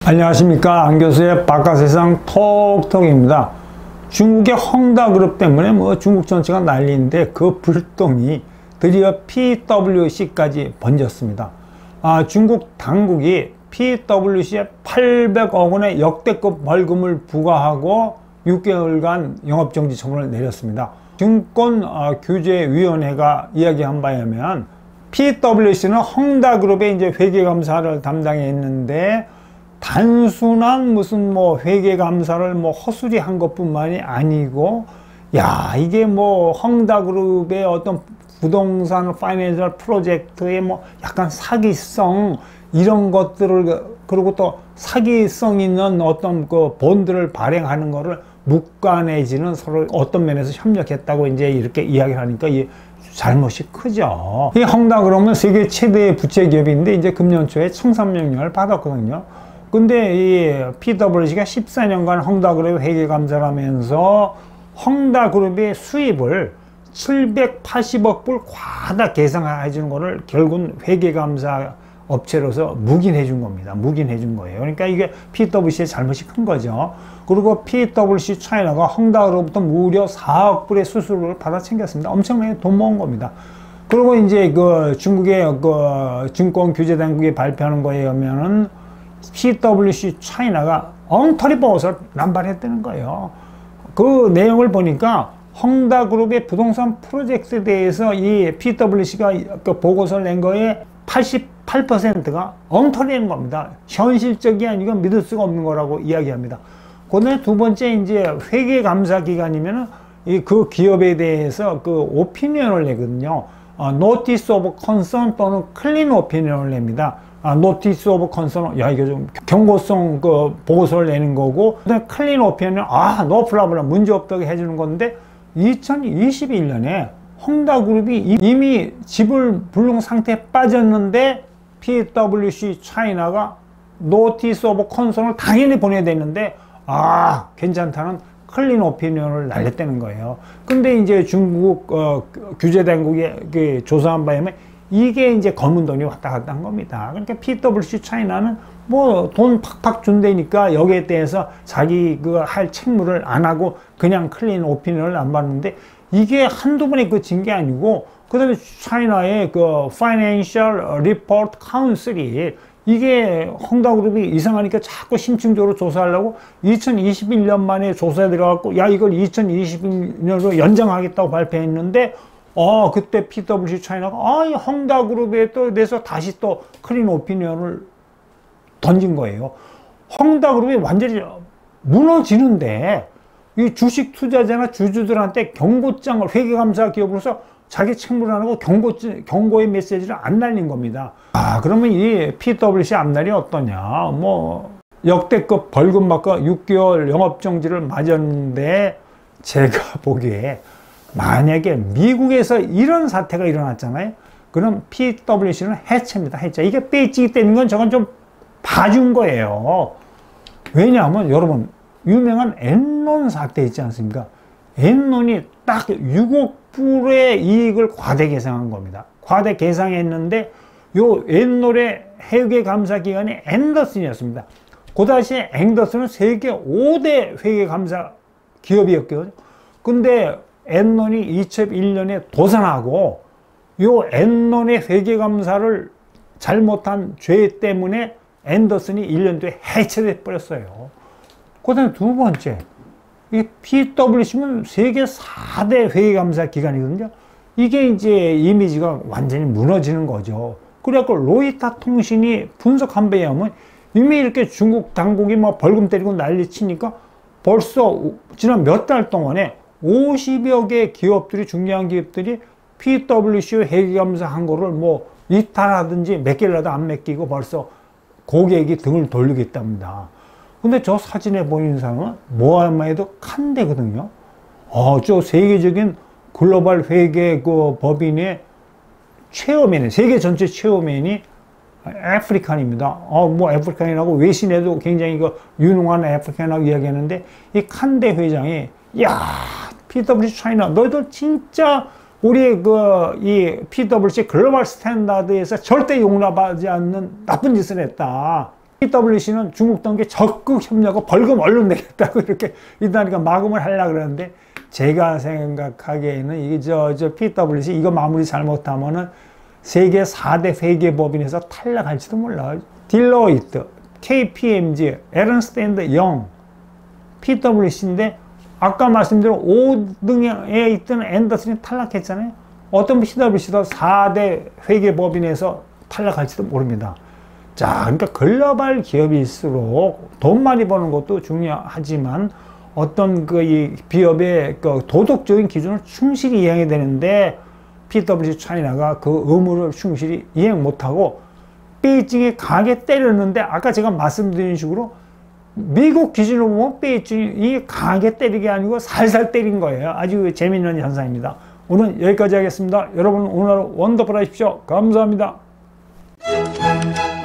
안녕하십니까, 안 교수의 바깥세상 톡톡입니다. 중국의 헝다그룹 때문에 중국 전체가 난리인데 그 불똥이 드디어 PwC까지 번졌습니다. 중국 당국이 PwC에 800억 원의 역대급 벌금을 부과하고 6개월간 영업정지 처분을 내렸습니다. 증권규제위원회가 이야기한 바에 의하면 PwC는 헝다그룹의 이제 회계감사를 담당했는데 단순한 무슨 회계감사를 허술히 한 것뿐만이 아니고, 이게 헝다그룹의 어떤 부동산 파이낸셜 프로젝트의 약간 사기성 이런 것들을, 그리고 또 사기성 있는 어떤 그 본들을 발행하는 거를 묵과내지는 서로 어떤 면에서 협력했다고 이제 이렇게 이야기를 하니까 이 잘못이 크죠. 이 헝다그룹은 세계 최대의 부채 기업인데 이제 금년 초에 청산명령을 받았거든요. 근데 이 PwC가 14년간 헝다그룹 회계감사를 하면서 헝다그룹의 수입을 780억 불 과다 계상해 주는 거를 결국은 회계감사 업체로서 묵인해 준 겁니다. 묵인해 준 거예요. 그러니까 이게 PwC의 잘못이 큰 거죠. 그리고 PwC 차이나가 헝다그룹부터 무려 4억 불의 수수료를 받아 챙겼습니다. 엄청나게 돈 모은 겁니다. 그리고 이제 그 중국의 그 증권규제당국이 발표하는 거에 의하면은 PwC 차이나가 엉터리 보고서를 남발했다는 거예요. 그 내용을 보니까 헝다그룹의 부동산 프로젝트에 대해서 이 PwC가 그 보고서를 낸 거에 88%가 엉터리인 겁니다. 현실적이 아니고 믿을 수가 없는 거라고 이야기합니다. 그다음에 두 번째 이제 회계감사 기관이면은 그 기업에 대해서 그 오피니언을 내거든요. 노티스 오브 컨선 또는 클린 오피니언을 냅니다. 노티스 오브 컨선, 이게 좀 경고성 그 보고서를 내는 거고, 그다음에 클린 오피니언은 노 프라블럼, 문제 없다고 해주는 건데, 2021년에 헝다그룹이 이미 지불불능 상태에 빠졌는데 PwC 차이나가 노티스 오브 컨선을 당연히 보내야 되는데 괜찮다는 클린 오피니언을 날렸다는 거예요. 근데 이제 중국 규제당국이 조사한 바에 의하면 이게 이제 검은 돈이 왔다 갔다 한 겁니다. 그러니까 PwC 차이나는 돈 팍팍 준다니까 여기에 대해서 자기 그 할 책무를 안 하고 그냥 클린 오피니언을 안 받는데, 이게 한두 번에 그친 게 아니고, 그 다음에 차이나의 그 Financial Report Council이 이게 헝다그룹이 이상하니까 자꾸 심층적으로 조사하려고 2021년 만에 조사에 들어갔고, 이걸 2022년으로 연장하겠다고 발표했는데, 그때 PwC 차이나가 이 헝다그룹에 또 대해서 다시 또 클린 오피니언을 던진 거예요. 헝다그룹이 완전히 무너지는데 이 주식 투자자나 주주들한테 경고장을, 회계감사 기업으로서 자기 책무를 안 하고 경고의 메시지를 안 날린 겁니다. 그러면 이 PwC 앞날이 어떠냐? 역대급 벌금 받고 6개월 영업정지를 맞았는데, 제가 보기에 만약에 미국에서 이런 사태가 일어났잖아요. 그럼 PwC는 해체입니다. 해체. 이게 빼찌기 때는 건 저건 좀 봐준 거예요. 왜냐하면 여러분, 유명한 엔론 사태 있지 않습니까? 엔론이 딱 6억 불의 이익을 과대 계상한 겁니다. 과대 계상했는데 요 엔론의 회계감사기관이 앤더슨이었습니다. 그 당시에 앤더슨은 세계 5대 회계감사 기업이었거든요. 근데 엔론이 2001년에 도산하고 요 엔론의 회계감사를 잘못한 죄 때문에 앤더슨이 1년 뒤에 해체돼 버렸어요. 그 다음에 두 번째, 이 PwC는 세계 4대 회계감사 기관이거든요. 이게 이제 이미지가 완전히 무너지는 거죠. 그래갖고 로이터 통신이 분석한 바에 의하면 이미 이렇게 중국 당국이 벌금 때리고 난리 치니까 벌써 지난 몇 달 동안에 50여 개 기업들이, 중요한 기업들이 PwC 회계감사 한 거를 이탈하든지 맡길라도 안 맡기고 벌써 고객이 등을 돌리고 있답니다. 근데 저 사진에 보이는 사람은 뭐만 해도 칸대거든요. 저 세계적인 글로벌 회계 그 법인의 체어맨이, 세계 전체 체어맨이 아프리칸입니다. 아프리칸이라고 외신에도 굉장히 유능한 아프리칸이라고 이야기하는데, 이 칸대 회장이, PwC 차이나, 너희들 진짜 우리 이 PwC 글로벌 스탠다드에서 절대 용납하지 않는 나쁜 짓을 했다. PwC는 중국 당국에 적극 협력하고 벌금 얼른 내겠다고 이렇게 이다니까 마금을 하려고 그러는데, 제가 생각하기에는 이게 PwC 이거 마무리 잘못하면은 세계 4대 회계법인에서 탈락할지도 몰라요. 딜로이트, KPMG, 에른스트 앤드 영, PwC인데 아까 말씀드린 5등에 있던 앤더슨이 탈락했잖아요. 어떤 PwC도 4대 회계법인에서 탈락할지도 모릅니다. 자, 그러니까 글로벌 기업일수록 돈 많이 버는 것도 중요하지만 어떤 이 기업의 도덕적인 기준을 충실히 이행해야 되는데, PwC 차이나가 그 의무를 충실히 이행 못하고 베이징에 강하게 때렸는데, 아까 제가 말씀드린 식으로 미국 기준으로 보면 베이징이 강하게 때린 게 아니고 살살 때린 거예요. 아주 재미있는 현상입니다. 오늘 여기까지 하겠습니다. 여러분 오늘 하루 원더풀 하십시오. 감사합니다.